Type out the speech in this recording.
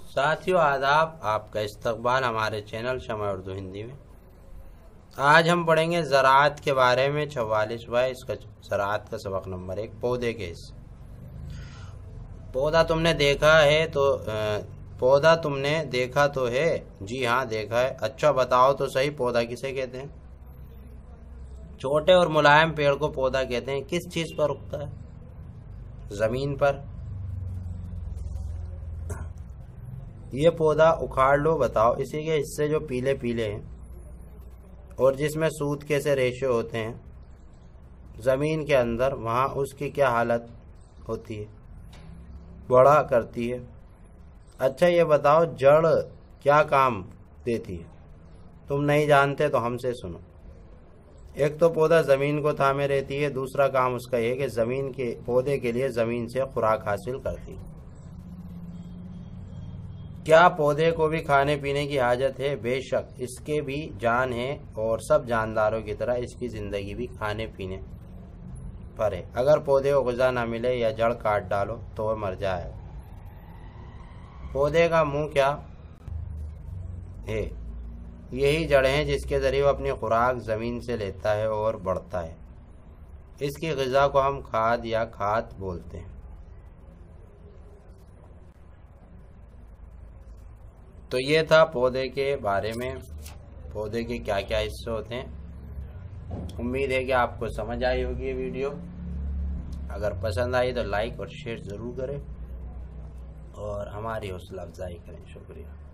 साथियों आदाब, आपका इस्तकबाल हमारे चैनल शमा उर्दू हिंदी में। आज हम पढ़ेंगे ज़राअत के बारे में। 44वां इसका ज़राअत का सबक नंबर 1, पौधे के हिस्से। पौधा तुमने देखा है तो पौधा तुमने देखा तो है? जी हाँ देखा है। अच्छा बताओ तो सही, पौधा किसे कहते हैं? छोटे और मुलायम पेड़ को पौधा कहते हैं। किस चीज पर उगता है? जमीन पर। ये पौधा उखाड़ लो, बताओ इसी के हिस्से जो पीले पीले हैं और जिसमें सूत के से रेशे होते हैं जमीन के अंदर, वहां उसकी क्या हालत होती है? बड़ा करती है। अच्छा ये बताओ जड़ क्या काम देती है? तुम नहीं जानते तो हमसे सुनो। एक तो पौधा जमीन को थामे रहती है, दूसरा काम उसका यह कि जमीन के पौधे के लिए जमीन से खुराक हासिल करती है। क्या पौधे को भी खाने पीने की हाजत है? बेशक, इसके भी जान है और सब जानदारों की तरह इसकी जिंदगी भी खाने पीने पर है। अगर पौधे को ग़िज़ा ना मिले या जड़ काट डालो तो वह मर जाए। पौधे का मुंह क्या है? यही जड़ें हैं जिसके जरिए वो अपनी खुराक जमीन से लेता है और बढ़ता है। इसकी ग़िज़ा को हम खाद या खाद बोलते हैं। तो ये था पौधे के बारे में, पौधे के क्या क्या हिस्से होते हैं। उम्मीद है कि आपको समझ आई होगी ये वीडियो। अगर पसंद आई तो लाइक और शेयर ज़रूर करें और हमारी हौसला अफजाई करें। शुक्रिया।